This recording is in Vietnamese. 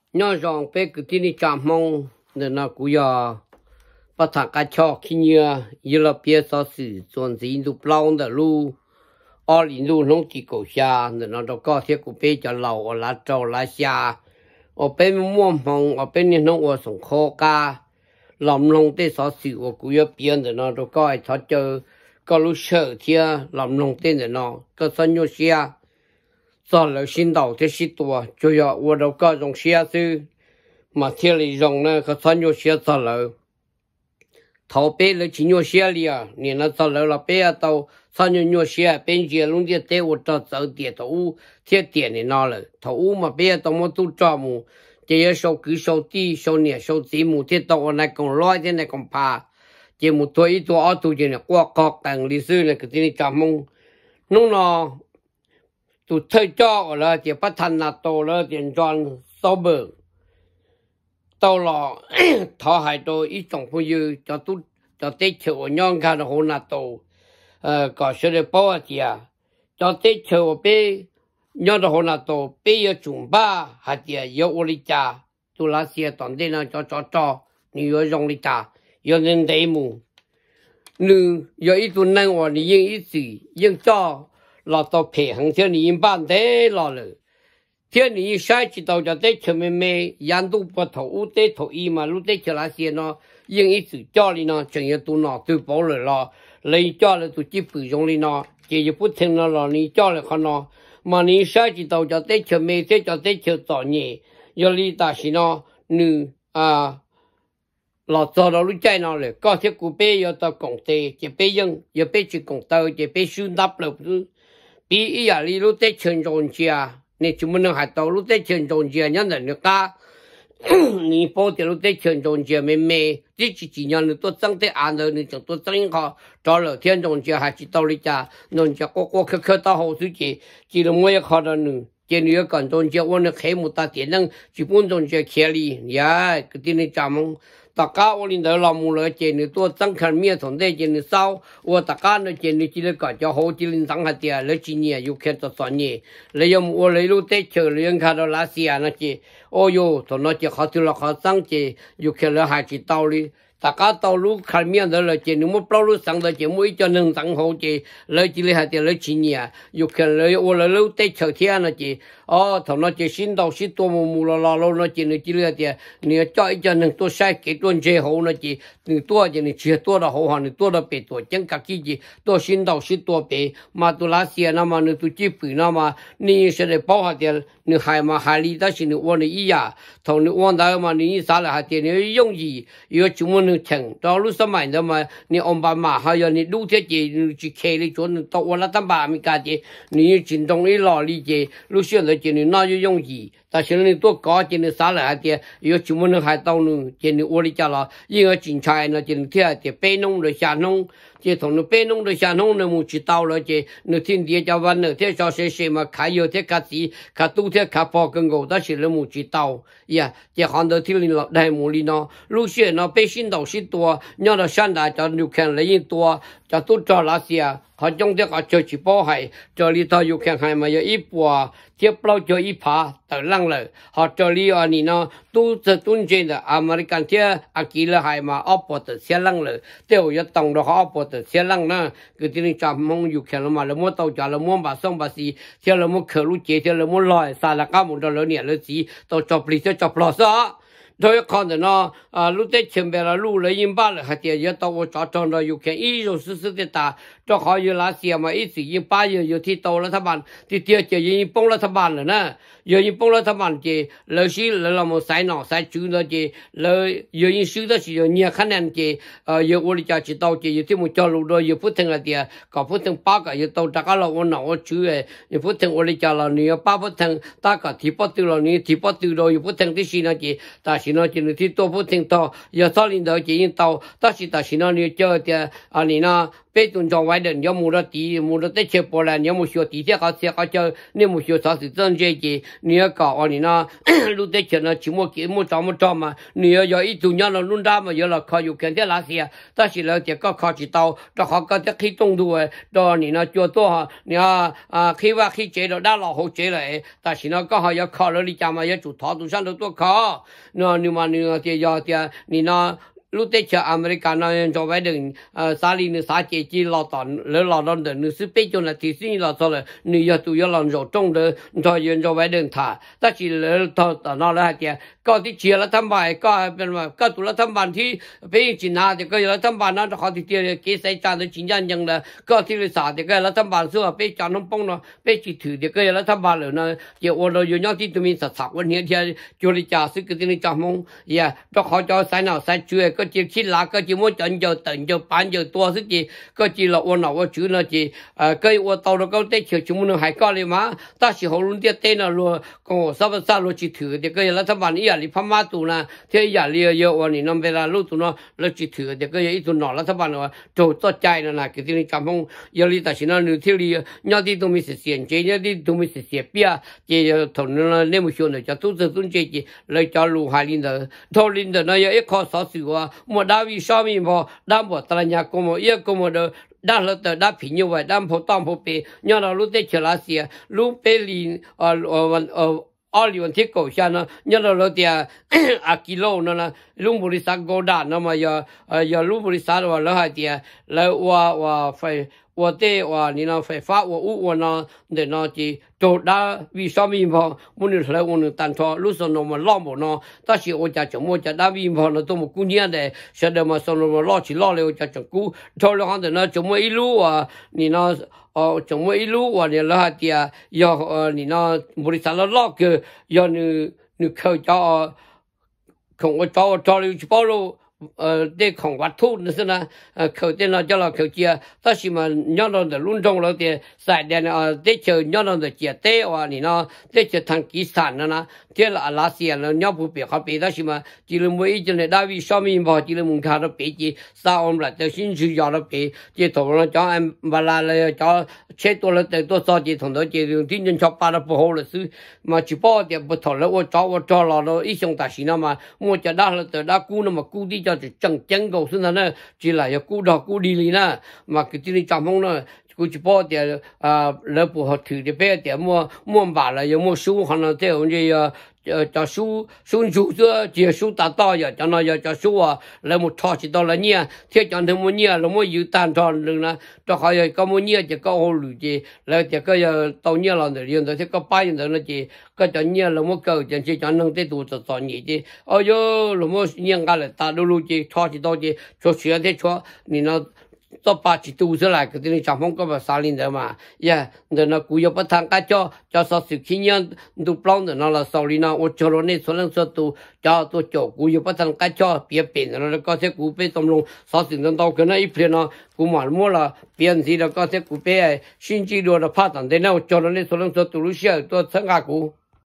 nhớ rằng bé cứ tin đi chạm mong nên nó cũng giờ bắt thằng cá chó khi nhớ như là bé sao sự chuẩn gì du plong的路ở里路弄几狗下nên nó đâu có thiết của bé cho lẩu ở lá trâu lá xa ở bên mua mong ở bên này nó ở sông kho cá làm nông tế sao sự ở cũng giờ bé nên nó đâu có ai tháo chơi có lúc sợ thì làm nông tế nên nó có sao nhiều xa sau là xin đầu thế sĩ tua chủ yếu ở đâu có dùng xe sư mà theo lý dùng呢个穿越些走路，头背了去越些里啊，你那走路了背啊到穿越些边界弄的带我到走点头屋贴点的那了，头屋嘛背到么都抓么，这些手举手地手捏手指么贴到我那公来的那公怕，这么多一多二多的呢，我搞等历史呢个这里抓么，弄了，都退掉了，这不谈那多了，点装烧本。到了他还多一种朋友叫都叫对球我娘看的好那多搞些的包啊的叫对球我被娘的好那多被要准吧还的要我的家都那些当地呢叫你要用的家要人对么你要一顿能我你用一次用照老到平衡叫你用半得老了天你晒起到就得前面没人都不投得投一嘛，路得起那些呢，因一直家里呢，整日都拿都包了啦，你家里都基本上里呢，这就不听了啦，你家里看呢，嘛你晒起到就得前面这就得前早年，要你但是呢，你啊，老早到路在那了，高铁古北要到工地，这边用要被去工地，这边收纳了不是，比一下你路得前中家。你怎么能还到路在前中间人人家？你包的路在前中间妹妹，这几年你多长得安了，你就多长一下，到了天中间还是到你家，人家个到好时节，记得我也看到你，这你要干中间，我那开幕大电灯，基本中间开里，呀，个点你咱们。大家我领导老母了，见你多张看面从在见你少，我大家呢见你记得个叫好，记得上下点，那几年又看到3年，那要我那路在车里看到那些啊那些，哦哟，从那些好多了好上去，又看了还是道理。大家道路看面的了，见你们道路上的节目一家能上好些，那几里还得那几年，又看了我那路在车天那些，哦，从那些新到许多么了拉路那些那几里的，你叫一家能多晒给多些好那些，你多些你吃多的好哈，你多的别多，讲个几节多新到许多别，嘛多那些那么你都基本那么你现在包下点，你还嘛还里但是你往你一呀，从你往那嘛你啥了还点你容易有怎么。停，到路上买的嘛，你安排嘛，还有你路铁节你去开的做，你到我那他妈咪干的，你进东一老里节，路线的节你那就容易，但是你多高节你啥来的，有怎么能还到呢？节你我的家了，因为警察呢节你听的北农的下农。这从那北农的下农那么去到了这，那天地家湾那天小些嘛，看有天看子，看冬天看包跟我，但是那么去到呀，这行到天里了，来么里呢？路线呢，百姓都是多，你到现在就你看人多，就都找那些啊，好种的好就去包海，这里头有看还嘛有一波，这不老就一爬到浪了，好这里啊你呢，都这中间的阿美干这阿基了还嘛，阿波的下浪了，对我要当着阿波。些人呢，个地方咱们有看了嘛，那么到家了么把上把西，像那么客路接，像那么来，啥了干么到了年了子，到找不里就找不了啥。都要看的呢，路在前边了，路了一把了，还得要到我找到有看一种实的打，这还有那些嘛，一直一把有提到了他们，第二节已经崩了他们了呢，有人崩了他们的，那些那么晒脑晒猪那些，那有人收的时候你看那些，有我的家知道的，有这么交路的，有不停了的，搞不停8个，有到大家了我拿我猪诶，有不停我的家了，你要8不停，大家提不丢了，你提不丢了，有不停的是那些，但是。那今天都不听到，要找领导建议到，但是呢，你叫的你呢， 被动叫外的要摸着地摸着在切波了，要么学地铁搞切搞叫你么学啥是正这些，你要搞啊你那路在切呢，起码给么找嘛，你要一度要了弄大嘛，要了靠有肯定那些，但是了这个靠起刀，这好个这可以动作诶，到你那做多哈，你啊可以话可以接了，那老好接了诶，但是呢刚好要靠了你家嘛，要做套路上头多靠，那你嘛你这要的你那。lúc tết chờ America nó cho vay đừng xa li nữa xa chế chỉ lo tòn lỡ lo lo đừng nữa sức bê cho là thì xin lo cho là nữa giờ tụi giờ làm rồi trong đó cho yên cho vay đừng thả ta chỉ lỡ tòn nó là cái có thì chia là thăm bài có bên mà có tụi là thăm bàn thì bây chỉ nào thì có là thăm bàn nó họ thì tiền cái sai trả được chính nhân nhân là có thì là sao thì cái là thăm bàn xưa bây trả nó bông nó bây chỉ thử thì cái là thăm bàn rồi nó giờ ô tô nhau thì tụi mình sạch sạch vấn đề thì cho đi trả sức cái tiền trả mông yeah cho họ cho sai nào sai chưa có chỉ khi là có chỉ muốn chọn giờ tận giờ bán giờ tua sức gì có chỉ là ôn nào ôn chữ nó chỉ cái ôn tàu nó có tết chiều chúng nó hay có liền mà ta chỉ họ luôn tiết tên là luôn còn sao sao luôn chỉ thử thì cái là thằng bạn ý là phàm ma tụ na thế giờ liền giờ ôn này nó về là lúc tụ nó chỉ thử thì cái ý tụ nó là thằng bạn nó trâu to chạy là cái tiếng cảm phong giờ đi ta chỉ nó nửa thiếu đi nhau đi tụi mình sẽ xiên chế nhau đi tụi mình sẽ xiên bia chế thằng nó nên một số này cho tụi tụi chế chế lấy cho lù hai linh đó thôi linh đó nó ít khó sáu sự à mà đa vì sao mình bỏ đa bỏ tây nhà có một ít có một đó đa là tờ đa phí như vậy đa phổ tam phổ bể nhau là lúc tết trở lại xia lúc bể liền aliวันที่เก่าชานะเนี่ยเราเดียกิโลนั่นนะลุงบริษัทโกดานนะมาอย่าลุงบริษัทว่าแล้วให้เดียแล้วว่าไฟว่าเตว่านี่นะไฟฟ้าว่าอุว่านะเดี๋ยวนะจีโจทย์ได้วิชามีพอมันนี่แล้วมันตันทอรู้สนมมันล้อมบ่เนาะแต่สิว่าจะจะมันจะได้วิพอนะตัวมันกูเนี่ยแต่เสด็จมาสนมล้อสิล้อเลยจะจะกูทอแล้วหันแต่นะจะไม่รู้ว่านี่นะจงไม่รู้ว่าเนี่ยละเดียยานี่นะบริษัทละล็อกยานี่เขาจะของว่าจะเลยจะบอกเราได้ของวัตถุนั่นสินะเขาเดี๋ยวเราจะเราเขาเจียถ้าสิมันย้อนเราแต่รุ่นจงเราเดี๋ยวใส่เดี๋ยวได้เจอย้อนเราแต่เจียเต้ว่านี่นะได้เจอทางกีสานนะเดี๋ยวละลาเซียแล้วย้อนผู้เปียเขาเปียถ้าสิมันจีนมวยจีนได้วิชามีพอจีนมุงคาเราเปียจีสาวอมละแต่สิ่งที่ยาเราเปียจีตัวเราจะอันบาลาเลยจะเช็ดตัวเราแต่ตัวซอจีของเราจีเรื่องที่ยังชอบปาเรา不好了是มาจีป้อเดี๋ยว不ถอดแล้วว่าจ้าเราอีสงตาสีนะมามัวจะได้เราแต่ได้กู้นะมากู้ที่จะ整个是那只来要顾到顾里里呢，嘛个这里帐篷呢，估计包点那不好ถือ的别点么把了，有么收好了这种这个叫收住这结束达到呀，叫那要叫收啊，那么超起到了呢，天讲他们呢，那么有单场人呢，这还有搞么呢就搞好路的，那这个要到呢了的，用的这个八人的那些。个叫年那么高，讲起讲能得多少多年的，哎呦，那么年下来大陆路的，超级多的，说学的说你那到八十度出来，个你长风个把三零的嘛，呀，那古要不谈个叫啥事情样都不啷的那了少林那，我叫了那所能说都叫做叫古要不谈个叫别变的那个些古被怎么弄，啥事情到可能一片呢，古马么了，变起了个些古被新纪录的发展的那，我叫了那所能说都路线都参加过。